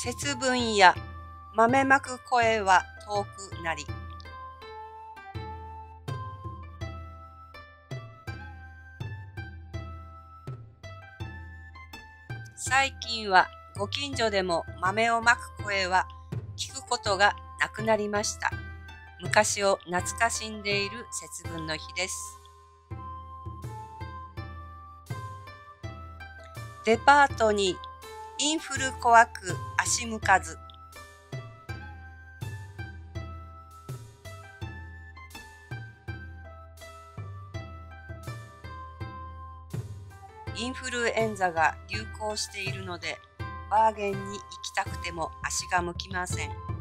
節分や豆まく声は遠くなり。最近はご近所でも豆をまく声は聞くことがなくなりました。昔を懐かしんでいる節分の日です。デパートにインフル怖く足向かず。インフルエンザが流行しているので、バーゲンに行きたくても足が向きません。